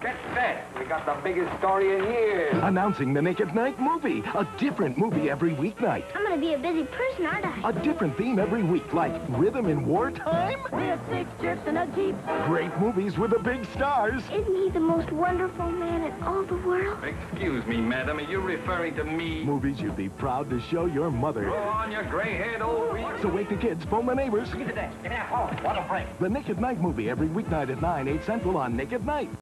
Get set. We got the biggest story in years. Announcing the Nite Movie. A different movie every weeknight. I'm gonna be a busy person, aren't I? A different theme every week, like Rhythm in Wartime. We have 6 chips and a Jeep. Great movies with the big stars. Isn't he the most wonderful man in all the world? Excuse me, madam. Are you referring to me? Movies you'd be proud to show your mother. Go on, your gray-haired old week. So wake the kids, phone the neighbors. Give me the desk. Give me that phone. What a break. The Nite Movie every weeknight at 9, 8 Central on Night.